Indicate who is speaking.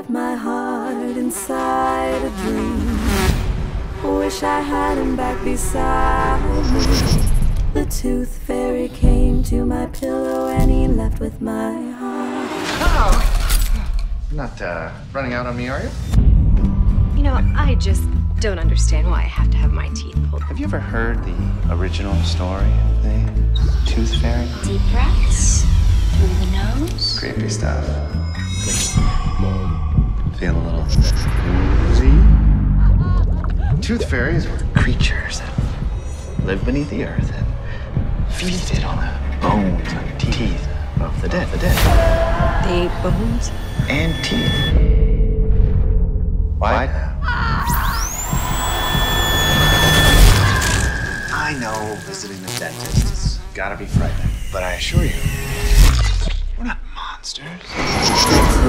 Speaker 1: left my heart inside a dream. Wish I had him back beside me. The tooth fairy came to my pillow and he left with my heart.
Speaker 2: Oh! You're not running out on me, are you?
Speaker 3: You know, I just don't understand why I have to have my teeth pulled.
Speaker 2: Have you ever heard the original story of the tooth fairy?
Speaker 4: Deep breaths through the nose.
Speaker 2: Creepy stuff. Feel a little woozy. Tooth fairies were creatures that lived beneath the earth and feasted on the bones and teeth of the dead.
Speaker 3: They ate bones?
Speaker 2: And teeth. Why? I know visiting the dentist has gotta be frightening, but I assure you, we're not monsters.